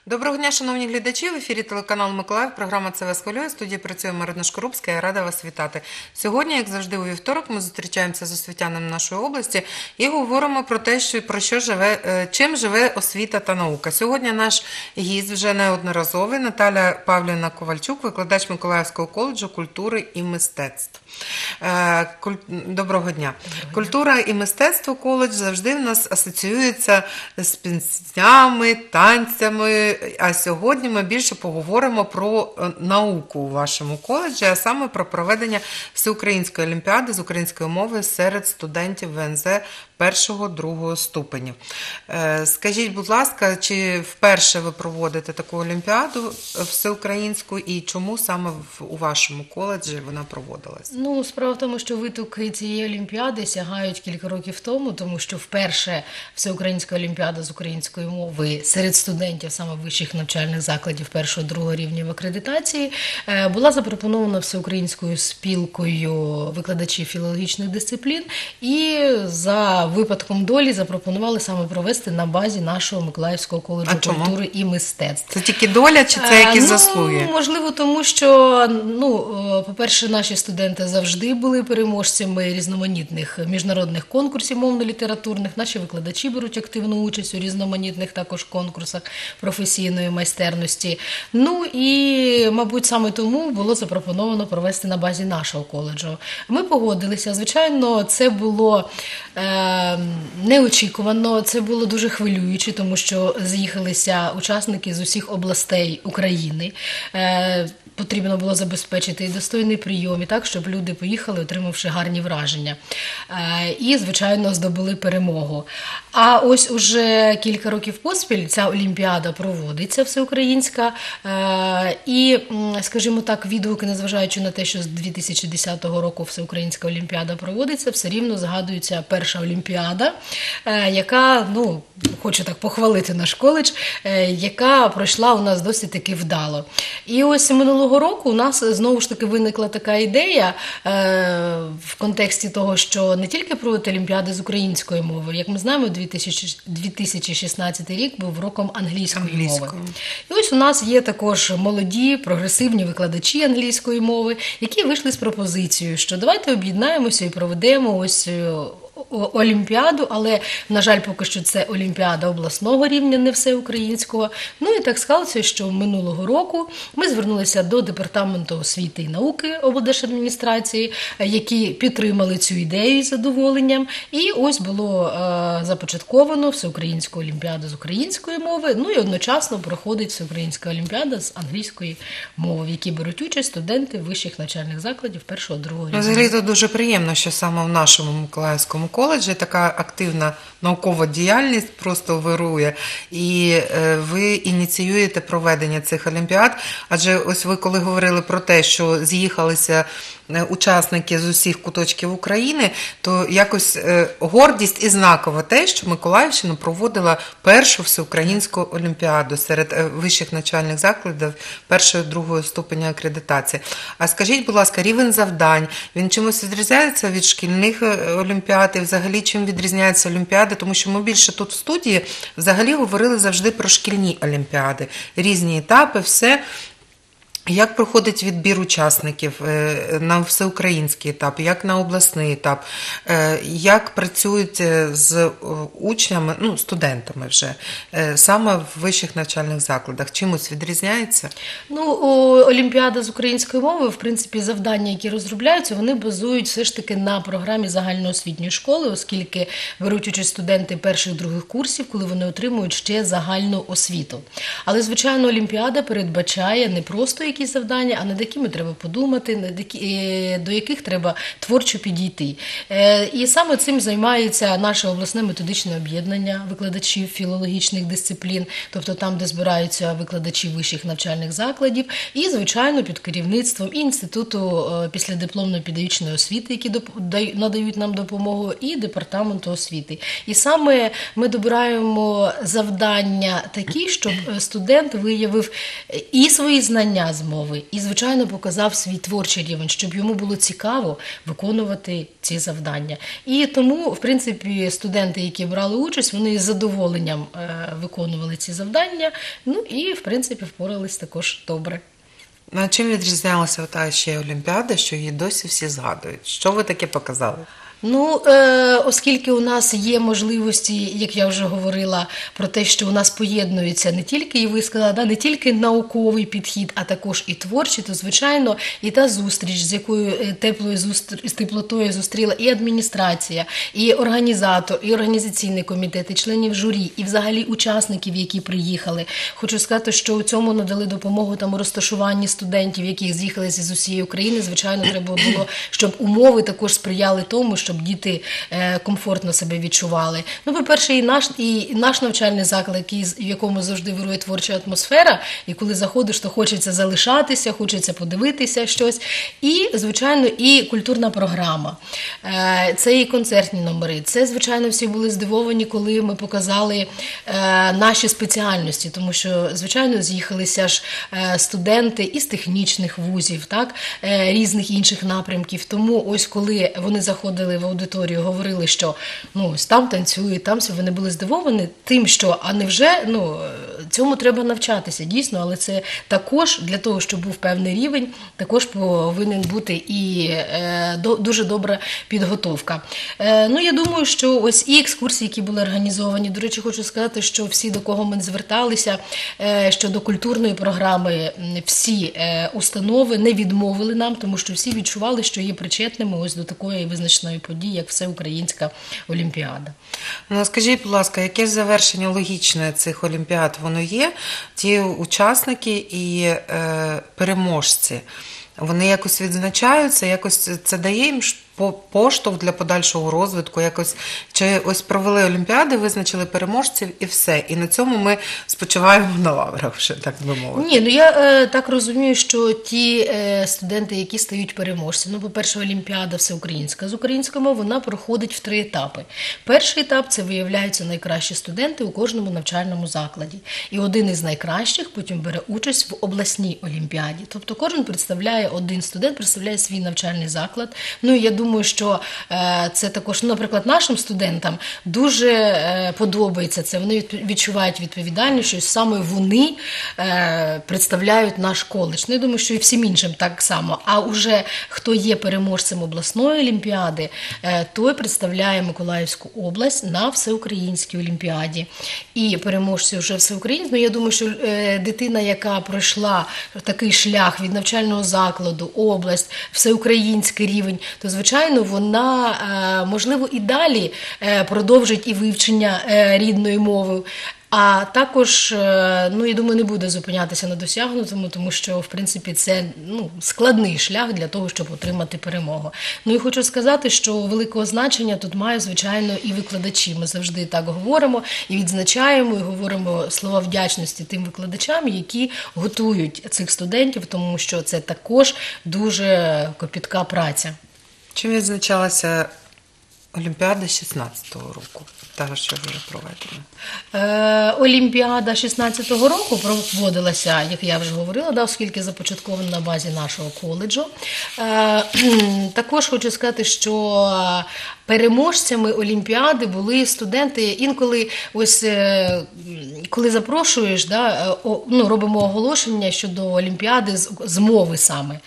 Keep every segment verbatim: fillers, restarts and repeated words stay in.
Доброго дня, шановні глядачі. В ефірі телеканал Миколаїв. Програма «Це вас хвилює». В студії працює Марина Шкорубська. Я рада вас вітати. Сьогодні, як завжди, у вівторок ми зустрічаємося з освітянами нашої області і говоримо про те, що, про що живе, чим живе освіта та наука. Сьогодні наш гість вже неодноразовий Наталя Павлівна Ковальчук, викладач Миколаївського коледжу культури і мистецтв. Доброго дня. Культура і мистецтво коледж завжди в нас асоціюється з піснями, танцями, а сьогодні ми більше поговоримо про науку у вашому коледжі, а саме про проведення всеукраїнської олімпіади з української мови серед студентів В Н З першого-другого ступенів. Скажіть, будь ласка, чи вперше ви проводите таку олімпіаду всеукраїнську і чому саме у вашому коледжі вона проводилась? Ну, справа в тому, що витоки цієї олімпіади сягають кілька років тому, тому що вперше всеукраїнська олімпіада з української мови серед студентів саме вищих навчальних закладів першого-другого рівнів акредитації була запропонована всеукраїнською спілкою викладачів філологічних дисциплін і за випадком долі запропонували саме провести на базі нашого Миколаївського коледжу культури і мистецтв. Це тільки доля чи це якісь ну, заслуги? Можливо, тому що, ну, по-перше, наші студенти завжди були переможцями різноманітних міжнародних конкурсів мовно-літературних. Наші викладачі беруть активну участь у різноманітних також конкурсах професійної майстерності. Ну і, мабуть, саме тому було запропоновано провести на базі нашого коледжу. Ми погодилися. Звичайно, це було е, неочікувано, це було дуже хвилююче, тому що з'їхалися учасники з усіх областей України. Е, Потрібно було забезпечити і достойний прийом, і так, щоб люди поїхали, отримавши гарні враження. І, звичайно, здобули перемогу. А ось уже кілька років поспіль ця олімпіада проводиться всеукраїнська. І, скажімо так, відгуки, незважаючи на те, що з дві тисячі десятого року всеукраїнська олімпіада проводиться, все рівно згадується перша олімпіада, яка, ну, хочу так похвалити наш коледж, яка пройшла у нас досить таки вдало. І ось минулого року у нас знову ж таки виникла така ідея е, в контексті того, що не тільки проводити олімпіади з української мови. Як ми знаємо, дві тисячі шістнадцятий рік був роком англійської, англійської мови. І ось у нас є також молоді, прогресивні викладачі англійської мови, які вийшли з пропозицією, що давайте об'єднаємося і проведемо ось олімпіаду, але, на жаль, поки що це олімпіада обласного рівня, не всеукраїнського. Ну і так склалося, що минулого року ми звернулися до Департаменту освіти і науки облдержадміністрації, які підтримали цю ідею із задоволенням. І ось було е, започатковано всеукраїнську олімпіаду з української мови, ну і одночасно проходить всеукраїнська олімпіада з англійської мови, в якій беруть участь студенти вищих навчальних закладів першого-другого рівня. Взагалі, це дуже приємно, що саме в нашому Миколаївському коледжі така активна наукова діяльність просто вирує, і е, ви ініціюєте проведення цих олімпіад, адже ось ви коли говорили про те, що з'їхалися учасники з усіх куточків України, то якось е, гордість і знаково те, що Миколаївщина проводила першу всеукраїнську олімпіаду серед е, вищих навчальних закладів першого-другого ступеня акредитації. А скажіть, будь ласка, рівень завдань, він чимось відрізняється від шкільних олімпіад і взагалі чим відрізняються олімпіади? Тому що ми більше тут в студії взагалі говорили завжди про шкільні олімпіади, різні етапи, все. Як проходить відбір учасників на всеукраїнський етап, як на обласний етап, як працюють з учнями, ну, студентами вже, саме в вищих навчальних закладах? Чимось відрізняється? Ну, олімпіада з української мови, в принципі, завдання, які розробляються, вони базують все ж таки на програмі загальноосвітньої школи, оскільки беруть участь студенти перших-других курсів, коли вони отримують ще загальну освіту. Але, звичайно, олімпіада передбачає не просто якісь завдання, а над якими треба подумати, над які, до яких треба творчо підійти. І саме цим займається наше обласне методичне об'єднання викладачів філологічних дисциплін, тобто там, де збираються викладачі вищих навчальних закладів, і, звичайно, під керівництвом і Інституту післядипломної педагогічної освіти, які надають нам допомогу, і Департаменту освіти. І саме ми добираємо завдання такі, щоб студент виявив і свої знання з розмови і, звичайно, показав свій творчий рівень, щоб йому було цікаво виконувати ці завдання. І тому, в принципі, студенти, які брали участь, вони з задоволенням е, виконували ці завдання, ну і, в принципі, впорались також добре. Ну, а чим відрізнялася та ще Олімпіада, що її досі всі згадують? Що ви таке показали? Ну, е, оскільки у нас є можливості, як я вже говорила, про те, що у нас поєднуються не тільки, і ви сказали, да, не тільки науковий підхід, а також і творчий, то, звичайно, і та зустріч, з якою е, теплою зустр... з теплотою зустріла і адміністрація, і організатор, і організаційний комітет, і членів журі, і взагалі учасників, які приїхали. Хочу сказати, що у цьому надали допомогу там у розташуванні студентів, які з'їхалися з усієї України. Звичайно, треба було, щоб умови також сприяли тому, що щоб діти е, комфортно себе відчували. Ну, по-перше, і наш, і наш навчальний заклад, який, в якому завжди вирує творча атмосфера, і коли заходиш, то хочеться залишатися, хочеться подивитися щось. І, звичайно, і культурна програма. Е, це і концертні номери. Це, звичайно, всі були здивовані, коли ми показали е, наші спеціальності, тому що, звичайно, з'їхалися ж е, студенти із технічних вузів, так, е, різних інших напрямків. Тому ось коли вони заходили в аудиторію, говорили, що ну, ось там танцюють, там все, вони були здивовані тим, що, а невже, ну, цьому треба навчатися, дійсно, але це також, для того, щоб був певний рівень, також повинен бути і е, до, дуже добра підготовка. Е, ну, я думаю, що ось і екскурсії, які були організовані, до речі, хочу сказати, що всі, до кого ми зверталися, е, щодо культурної програми, всі е, установи не відмовили нам, тому що всі відчували, що є причетними ось до такої визначної події, як Всеукраїнська Олімпіада. Ну, скажіть, будь ласка, яке завершення логічне цих олімпіад воно є? Ті учасники і е, переможці, вони якось відзначаються, якось це дає їм поштовх для подальшого розвитку, якось, чи ось провели олімпіади, визначили переможців і все. І на цьому ми спочиваємо на лаврах вже, так би мовити. Ні, ну я е, так розумію, що ті е, студенти, які стають переможцями, ну, по-перше, Олімпіада всеукраїнська з української мови, вона проходить в три етапи. Перший етап – це виявляються найкращі студенти у кожному навчальному закладі. І один із найкращих потім бере участь в обласній олімпіаді. Тобто кожен представляє, один студент представляє свій навчальний заклад. Ну, і я думаю, Думаю, що е, це також, ну, наприклад, нашим студентам дуже е, подобається це. Вони відчувають відповідальність, що саме вони е, представляють наш коледж. Ну, я думаю, що і всім іншим так само. А уже хто є переможцем обласної олімпіади, е, той представляє Миколаївську область на всеукраїнській олімпіаді. І переможці вже всеукраїнські. Ну, я думаю, що е, дитина, яка пройшла такий шлях від навчального закладу, область, всеукраїнський рівень, то, звичайно, Звичайно, вона, можливо, і далі продовжить і вивчення рідної мови, а також, ну, я думаю, не буде зупинятися на досягнутому, тому що, в принципі, це, ну, складний шлях для того, щоб отримати перемогу. Ну, і хочу сказати, що великого значення тут мають, звичайно, і викладачі. Ми завжди так говоримо і відзначаємо, і говоримо слова вдячності тим викладачам, які готують цих студентів, тому що це також дуже копітка праця. Чим відзначалася Олімпіада шістнадцятого року, та, що вже проведена? Е, Олімпіада шістнадцятого року проводилася, як я вже говорила, да, оскільки започаткована на базі нашого коледжу. Е, також хочу сказати, що переможцями Олімпіади були студенти. Інколи, ось, коли запрошуєш, да, ну, робимо оголошення щодо Олімпіади з, з мови саме,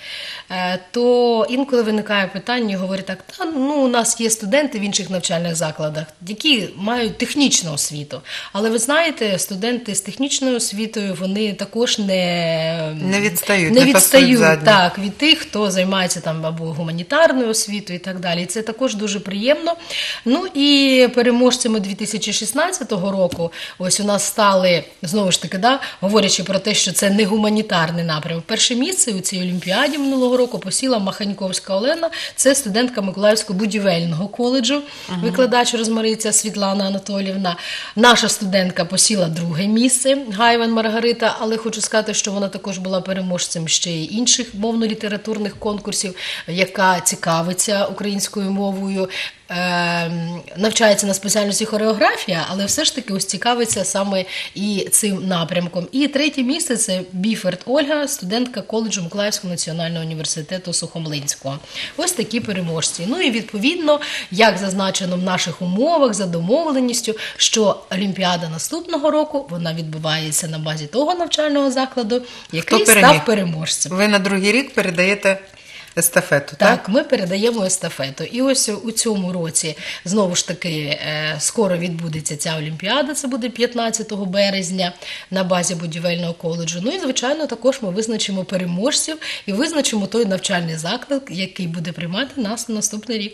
то інколи виникає питання, говорять так, та, ну, у нас є студенти в інших навчальних закладах, які мають технічну освіту. Але ви знаєте, студенти з технічною освітою, вони також не, не відстають, не не відстають так, від тих, хто займається там або гуманітарною освітою і так далі. І це також дуже приємно. Ну і переможцями дві тисячі шістнадцятого року ось у нас стали, знову ж таки, да, говорячи про те, що це не гуманітарний напрямок. Перше місце у цій олімпіаді минулого року посіла Маханьковська Олена, це студентка Миколаївського будівельного коледжу, uh-huh. викладач Розмариця Світлана Анатоліївна. Наша студентка посіла друге місце, Гайван Маргарита, але хочу сказати, що вона також була переможцем ще й інших мовно-літературних конкурсів, яка цікавиться українською мовою. навчається на спеціальності хореографія, але все ж таки ось цікавиться саме і цим напрямком. І третє місце – це Біферт Ольга, студентка коледжу Миколаївського національного університету Сухомлинського. Ось такі переможці. Ну і відповідно, як зазначено в наших умовах, за домовленістю, що Олімпіада наступного року, вона відбувається на базі того навчального закладу, який став переможцем. Ви на другий рік передаєте естафету, так? Так, ми передаємо естафету. І ось у цьому році, знову ж таки, скоро відбудеться ця Олімпіада, це буде п'ятнадцятого березня на базі будівельного коледжу. Ну і, звичайно, також ми визначимо переможців і визначимо той навчальний заклад, який буде приймати нас на наступний рік.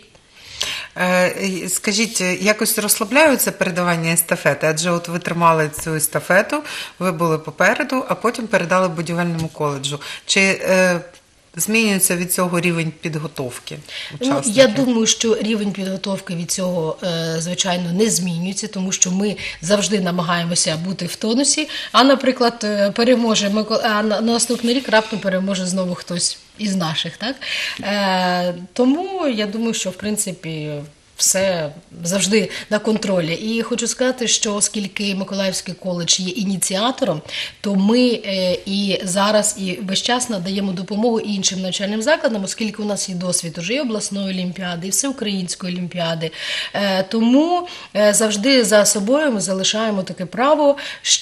Скажіть, якось розслабляються передавання естафети? Адже от ви тримали цю естафету, ви були попереду, а потім передали будівельному коледжу. Чи е, змінюється від цього рівень підготовки учасників? Ну, я думаю, що рівень підготовки від цього, е, звичайно, не змінюється, тому що ми завжди намагаємося бути в тонусі, а, наприклад, переможе, а на наступний рік раптом переможе знову хтось із наших, так? Е, тому я думаю, що, в принципі, все завжди на контролі. І хочу сказати, що оскільки Миколаївський коледж є ініціатором, то ми і зараз, і весь час надаємо допомогу іншим навчальним закладам, оскільки у нас є досвід уже і обласної олімпіади, і всеукраїнської олімпіади. Тому завжди за собою ми залишаємо таке право,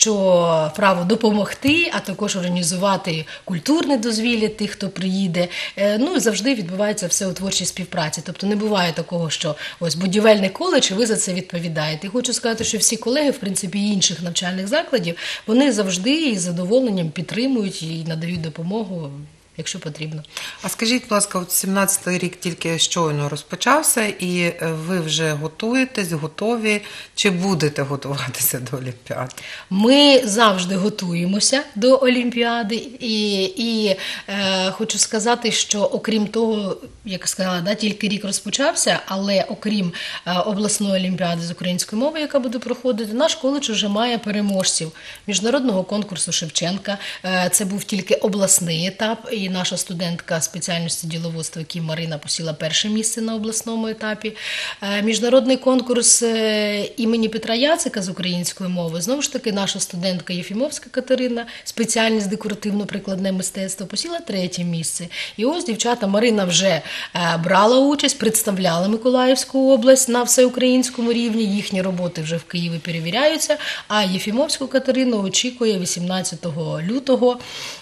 що право допомогти, а також організувати культурне дозвілля тих, хто приїде. Ну, завжди відбувається все у творчій співпраці. Тобто не буває такого, що ось будівельний коледж, і ви за це відповідаєте. І хочу сказати, що всі колеги, в принципі, і інших навчальних закладів, вони завжди із задоволенням підтримують і надають допомогу, якщо потрібно. А скажіть, будь ласка, от сімнадцятий рік тільки щойно розпочався, і ви вже готуєтесь, готові, чи будете готуватися до Олімпіади? Ми завжди готуємося до Олімпіади, і, і е, хочу сказати, що окрім того, як сказала, да, тільки рік розпочався, але окрім е, обласної олімпіади з української мови, яка буде проходити, наш коледж вже має переможців міжнародного конкурсу Шевченка. Е, це був тільки обласний етап, і наша студентка спеціальності діловодства Кім Марина посіла перше місце на обласному етапі. Е, міжнародний конкурс е, імені Петра Яцика з української мови, знову ж таки, наша студентка Єфімовська Катерина, спеціальність декоративно-прикладне мистецтво, посіла третє місце. І ось дівчата, Марина вже е, брала участь, представляла Миколаївську область на всеукраїнському рівні, їхні роботи вже в Києві перевіряються, а Єфімовську Катерину очікує вісімнадцятого лютого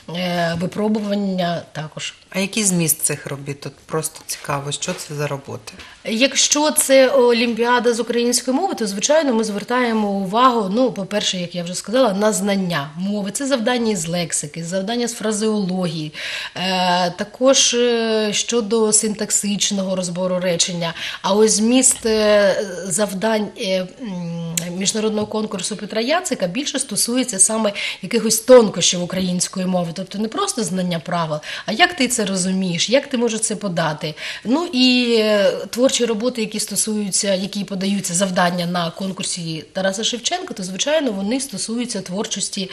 е, випробування також. А який зміст цих робіт? Тут просто цікаво, що це за роботи? Якщо це Олімпіада з української мови, то, звичайно, ми звертаємо увагу, ну, по-перше, як я вже сказала, на знання мови. Це завдання із лексики, завдання з фразеології, е, також е, щодо синтаксичного розбору речення. А ось зміст е, завдань е, міжнародного конкурсу Петра Яцика більше стосується саме якихось тонкощів української мови. Тобто не просто знання правил, а як ти це розумієш, як ти можеш це подати. Ну і е, творчі роботи, які стосуються, які подаються завдання на конкурсі Тараса Шевченка, то, звичайно, вони стосуються творчості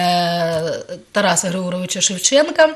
е, Тараса Григоровича Шевченка,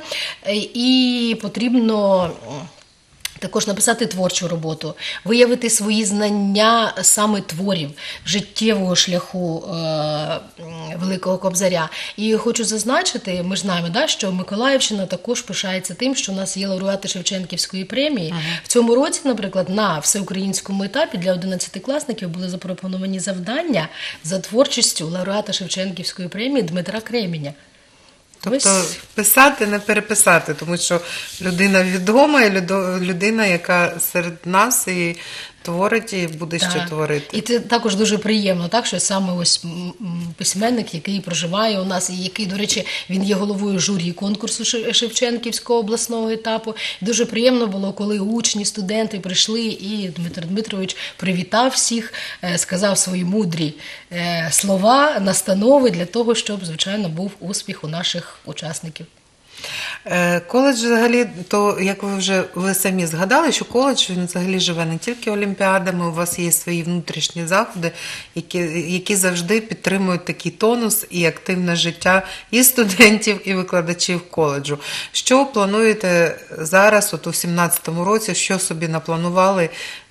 і потрібно також написати творчу роботу, виявити свої знання саме творів, життєвого шляху е, Великого Кобзаря. І хочу зазначити, ми ж знаємо, да, що Миколаївщина також пишається тим, що у нас є лауреати Шевченківської премії. Ага. В цьому році, наприклад, на всеукраїнському етапі для одинадцятикласників були запропоновані завдання за творчістю лауреата Шевченківської премії Дмитра Кременя. Тобто ось писати, не переписати, тому що людина відома, і людина, яка серед нас і творить, і буде так ще творити. І це також дуже приємно, так, що саме ось письменник, який проживає у нас, і який, до речі, він є головою журі конкурсу Шевченківського обласного етапу. Дуже приємно було, коли учні, студенти прийшли, і Дмитро Дмитрович привітав всіх, сказав свої мудрі слова, настанови для того, щоб, звичайно, був успіх у наших учасників. Коледж взагалі, то як ви вже ви самі згадали, що коледж він взагалі живе не тільки олімпіадами, у вас є свої внутрішні заходи, які, які завжди підтримують такий тонус і активне життя і студентів, і викладачів коледжу. Що плануєте зараз, от у сімнадцятому році, що собі напланували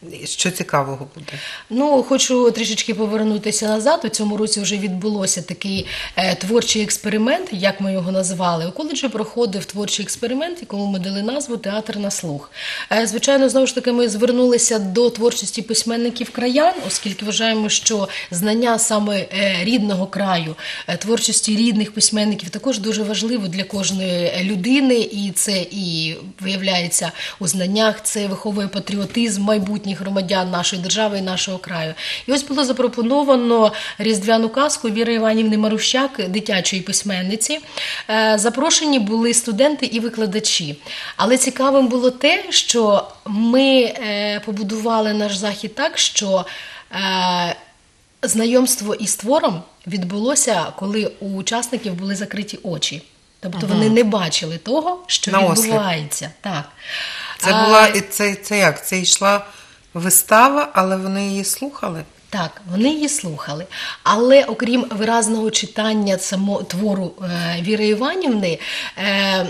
Що цікавого буде? Ну, хочу трішечки повернутися назад. У цьому році вже відбулося такий е, творчий експеримент, як ми його назвали. У коледжі проходив творчий експеримент, якому ми дали назву «Театр на слух». Е, звичайно, знову ж таки, ми звернулися до творчості письменників краян, оскільки вважаємо, що знання саме е, рідного краю, е, творчості рідних письменників також дуже важливо для кожної людини, і це і виявляється у знаннях, це виховує патріотизм майбутніх громадян нашої держави і нашого краю. І ось було запропоновано різдвяну казку Віри Іванівни Марущак, дитячої письменниці. Е, Запрошені були студенти і викладачі. Але цікавим було те, що ми е, побудували наш захід так, що е, знайомство із твором відбулося, коли у учасників були закриті очі. Тобто ага. вони не бачили того, що Наосліп. відбувається. Так. Це була і це, це як? Це йшла вистава, але вони її слухали? Так, вони її слухали. Але окрім виразного читання самого твору е, Віри Іванівни, е,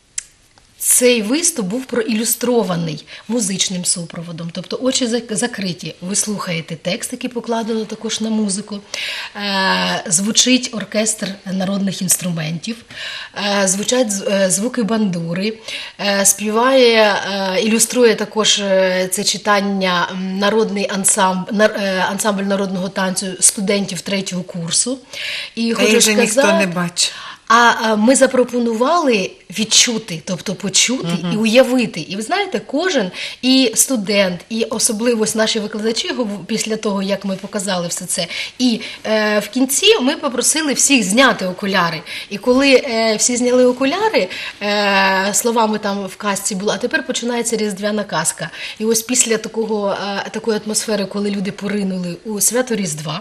цей виступ був проілюстрований музичним супроводом, тобто очі закриті. Ви слухаєте текст, який покладено також на музику, е, звучить оркестр народних інструментів, е, звучать звуки бандури, е, співає, е, ілюструє також це читання народний ансамбль, е, ансамбль народного танцю студентів третього курсу. І хочу сказати, ніхто не бачить. А ми запропонували відчути, тобто почути uh-huh. і уявити. І ви знаєте, кожен і студент, і особливо наші викладачі після того, як ми показали все це. І е, в кінці ми попросили всіх зняти окуляри. І коли е, всі зняли окуляри, е, словами там в казці було, а тепер починається різдвяна казка. І ось після такого, е, такої атмосфери, коли люди поринули у свято Різдва,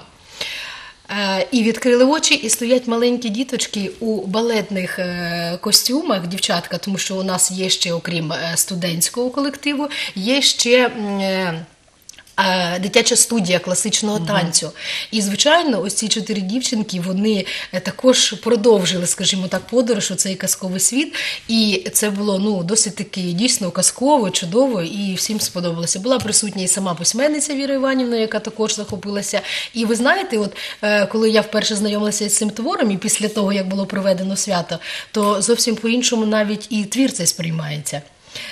і відкрили очі, і стоять маленькі діточки у балетних костюмах, дівчатка, тому що у нас є ще, окрім студентського колективу, є ще дитяча студія класичного угу. танцю. І, звичайно, ось ці чотири дівчинки, вони також продовжили, скажімо так, подорож у цей казковий світ. І це було, ну, досить таки дійсно казково, чудово, і всім сподобалося. Була присутня і сама письменниця Віра Іванівна, яка також захопилася. І ви знаєте, от коли я вперше знайомилася з цим твором, і після того, як було проведено свято, то зовсім по-іншому навіть і твір цей сприймається.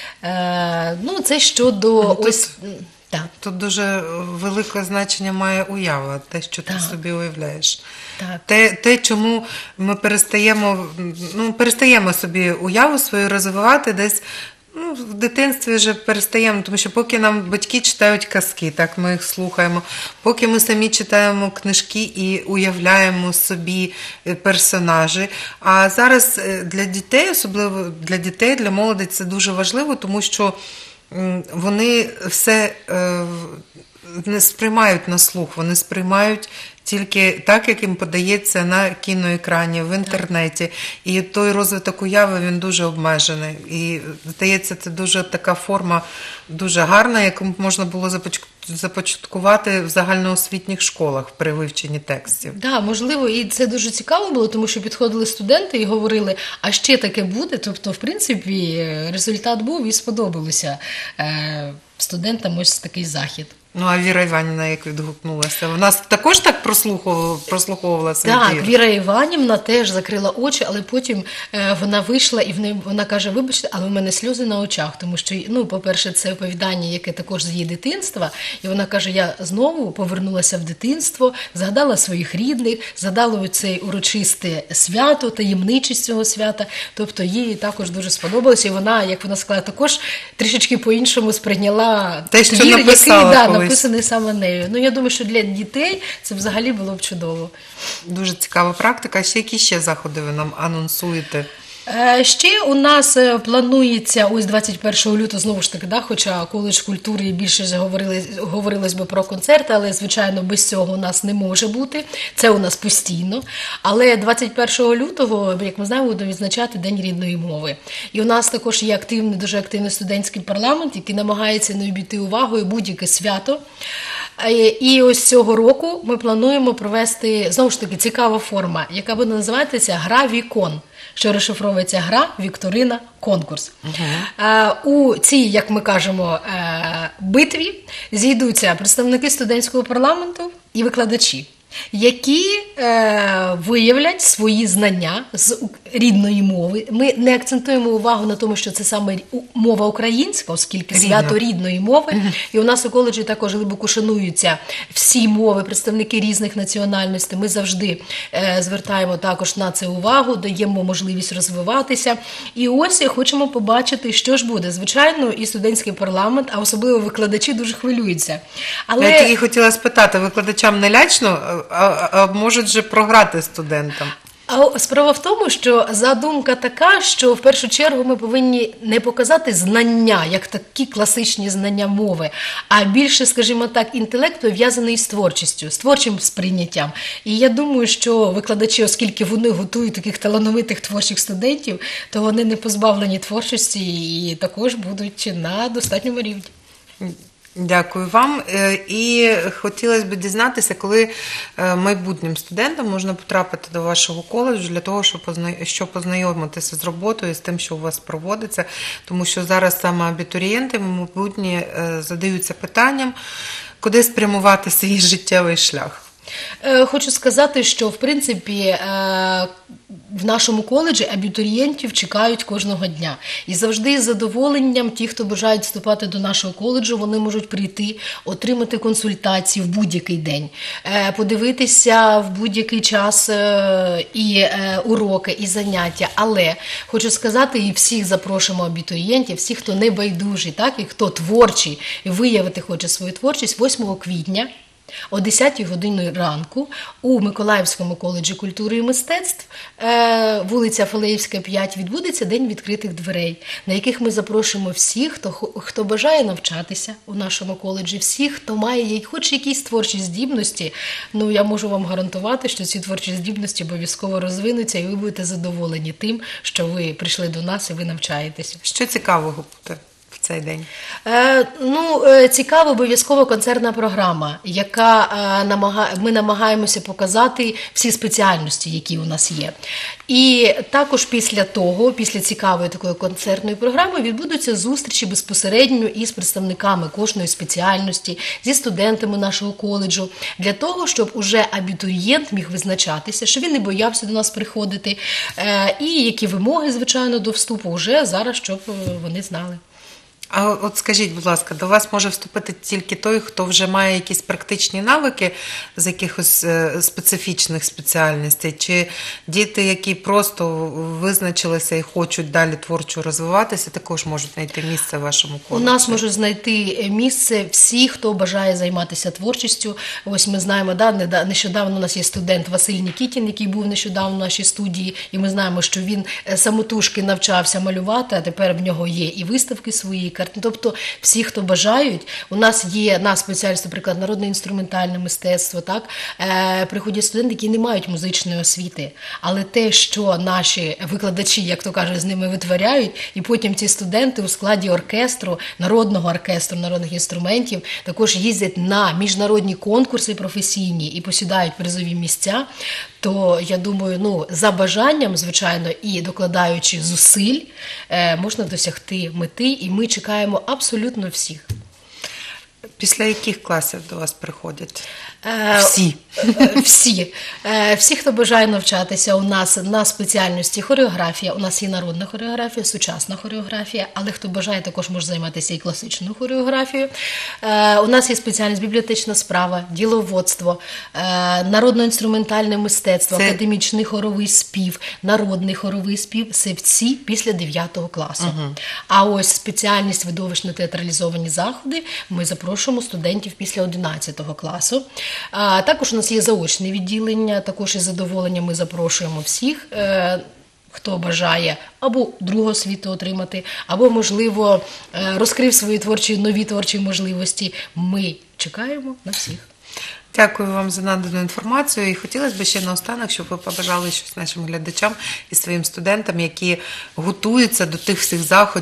Е, ну, це щодо ну, ось... Тут... Так. Тут дуже велике значення має уява, те, що ти так. собі уявляєш. Так. Те, те, чому ми перестаємо, ну, перестаємо собі уяву свою розвивати десь, ну, в дитинстві вже перестаємо, тому що поки нам батьки читають казки, так, ми їх слухаємо, поки ми самі читаємо книжки і уявляємо собі персонажі. А зараз для дітей, особливо для дітей, для молоді це дуже важливо, тому що вони все е, не сприймають на слух, вони сприймають тільки так, як їм подається на кіноекрані, в інтернеті. І той розвиток уяви, він дуже обмежений. І, здається, це дуже така форма, дуже гарна, яку можна було започаткувати в загальноосвітніх школах при вивченні текстів. Так, да, можливо, і це дуже цікаво було, тому що підходили студенти і говорили, а ще таке буде. Тобто, в принципі, результат був і сподобалося е, студентам ось такий захід. Ну, а Віра Іванівна як відгукнулася? Вона також так прослуховувала, прослуховувала свій Так, твір? Віра Іванівна теж закрила очі, але потім е, вона вийшла і в неї, вона каже, вибачте, але в мене сльози на очах, тому що, ну, по-перше, це оповідання, яке також з її дитинства, і вона каже, я знову повернулася в дитинство, згадала своїх рідних, згадала оце урочисте свято, таємничість цього свята, тобто їй також дуже сподобалося, і вона, як вона сказала, також трішечки по-іншому сприйняла те, що твір, написала, який, да, написаний саме нею. Ну, я думаю, що для дітей це взагалі було б чудово. Дуже цікава практика. Ще які ще заходи ви нам анонсуєте? Ще у нас планується ось двадцять першого лютого, знову ж таки, да, хоча коледж культури більше говорили, говорилось би про концерти, але, звичайно, без цього у нас не може бути. Це у нас постійно. Але двадцять першого лютого, як ми знаємо, будемо відзначати День рідної мови. І у нас також є активний, дуже активний студентський парламент, який намагається не обійти увагою будь-яке свято, Е, І ось цього року ми плануємо провести, знову ж таки, цікава форма, яка буде називатися «Гра Вікон», що розшифровується «Гра, Вікторина, Конкурс». Е, У цій, як ми кажемо, е, битві зійдуться представники студентського парламенту і викладачі, які е, виявлять свої знання з у- рідної мови. Ми не акцентуємо увагу на тому, що це саме у- мова українська, оскільки Рідна. свято рідної мови. І у нас у коледжі також глибоко шануються всі мови, представники різних національностей. Ми завжди е, звертаємо також на це увагу, даємо можливість розвиватися. І ось хочемо побачити, що ж буде. Звичайно, і студентський парламент, а особливо викладачі дуже хвилюються. Але Я тільки хотіла спитати, викладачам не лячно, а, а, а можуть же програти студентам? А справа в тому, що задумка така, що в першу чергу ми повинні не показати знання, як такі класичні знання мови, а більше, скажімо так, інтелект пов'язаний з творчістю, з творчим сприйняттям. І я думаю, що викладачі, оскільки вони готують таких талановитих творчих студентів, то вони не позбавлені творчості і також будуть на достатньому рівні. Дякую вам. Е, І хотілося б дізнатися, коли е, майбутнім студентам можна потрапити до вашого коледжу для того, щоб позна- щоб познайомитися з роботою, з тим, що у вас проводиться, тому що зараз саме абітурієнти, майбутні, е, задаються питанням, куди спрямувати свій життєвий шлях. Е, Хочу сказати, що в принципі е, в нашому коледжі абітурієнтів чекають кожного дня. І завжди з задоволенням ті, хто бажають вступати до нашого коледжу, вони можуть прийти, отримати консультації в будь-який день, е, подивитися в будь-який час е, і е, уроки, і заняття. Але хочу сказати, і всіх запрошуємо абітурієнтів, всіх, хто не байдужий, так, і хто творчий, і виявити хоче свою творчість, восьмого квітня о десятій годині ранку у Миколаївському коледжі культури і мистецтв, е, вулиця Фалеївська, п'ять, відбудеться День відкритих дверей, на яких ми запрошуємо всіх, хто, хо- хто бажає навчатися у нашому коледжі, всіх, хто має я- хоч якісь творчі здібності. Ну, я можу вам гарантувати, що ці творчі здібності обов'язково розвинуться, і ви будете задоволені тим, що ви прийшли до нас і ви навчаєтеся. Що цікавого буде в цей день? Е, ну, е, цікава обов'язково концертна програма, яка е, намага... ми намагаємося показати всі спеціальності, які у нас є. І також після того, після цікавої такої концертної програми, відбудуться зустрічі безпосередньо із представниками кожної спеціальності, зі студентами нашого коледжу, для того, щоб уже абітурієнт міг визначатися, що він не боявся до нас приходити, е, і які вимоги, звичайно, до вступу вже зараз, щоб е, вони знали. А от скажіть, будь ласка, до вас може вступити тільки той, хто вже має якісь практичні навики з якихось е, специфічних спеціальностей, чи діти, які просто визначилися і хочуть далі творчо розвиватися, також можуть знайти місце в вашому У коледжі? нас можуть знайти місце всі, хто бажає займатися творчістю. Ось ми знаємо, да, неда- нещодавно у нас є студент Василь Нікітін, який був нещодавно в нашій студії, і ми знаємо, що він е, самотужки навчався малювати, а тепер в нього є і виставки свої, картини. Тобто всі, хто бажають, у нас є на спеціальність, наприклад, народне інструментальне мистецтво, так, е, приходять студенти, які не мають музичної освіти, але те, що наші викладачі, як то кажуть, з ними витворяють, і потім ці студенти у складі оркестру, народного оркестру, народних інструментів, також їздять на міжнародні конкурси професійні і посідають призові місця, то, я думаю, ну, за бажанням, звичайно, і докладаючи зусиль, е, можна досягти мети, і ми чекаємо абсолютно всіх. Після яких класів до вас приходять? Е, Всі. е, Всі. Е, Всі, хто бажає навчатися у нас на спеціальності хореографія, у нас є народна хореографія, сучасна хореографія, але хто бажає, також може займатися і класичною хореографією. Е, У нас є спеціальність бібліотечна справа, діловодство, е, народно-інструментальне мистецтво, Це- академічний хоровий спів, народний хоровий спів – це всі після дев'ятого класу. А ось спеціальність видовищно-театралізовані заходи ми запрошуємо студентів після одинадцятого класу. А, також у нас є заочне відділення, також із задоволенням ми запрошуємо всіх, е, хто бажає або другу освіту отримати, або, можливо, е, розкрив свої творчі, нові творчі можливості. Ми чекаємо на всіх. Дякую вам за надану інформацію. І хотілося б ще наостанок, щоб ви побажали щось нашим глядачам і своїм студентам, які готуються до тих всіх заходів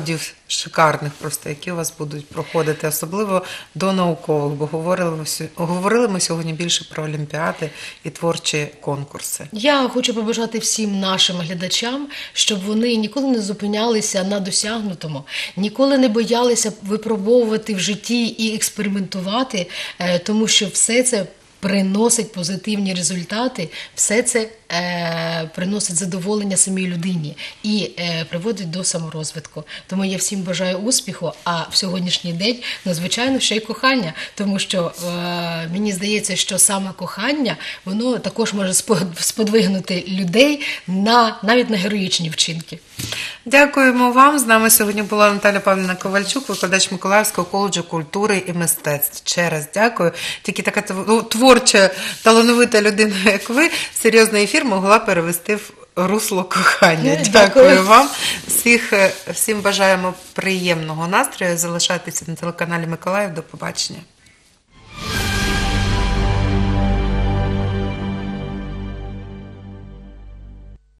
шикарних просто, які у вас будуть проходити, особливо до наукових, бо говорили, ми сьо- говорили ми сьогодні більше про олімпіади і творчі конкурси. Я хочу побажати всім нашим глядачам, щоб вони ніколи не зупинялися на досягнутому, ніколи не боялися випробовувати в житті і експериментувати, е, тому що все це приносить позитивні результати, все це е, приносить задоволення самій людині і е, приводить до саморозвитку. Тому я всім бажаю успіху, а в сьогоднішній день, ну, звичайно, ще й кохання, тому що е, мені здається, що саме кохання, воно також може спо- сподвигнути людей на, навіть на героїчні вчинки. Дякуємо вам. З нами сьогодні була Наталя Павлівна Ковальчук, викладач Миколаївського коледжу культури і мистецтв. Ще раз дякую. Тільки така тв- творча, талановита людина, як ви, серйозний ефір могла перевести в русло кохання. Е, Дякую, дякую. вам. Всіх, е, всім бажаємо приємного настрою. Залишайтеся на телеканалі Миколаїв. До побачення.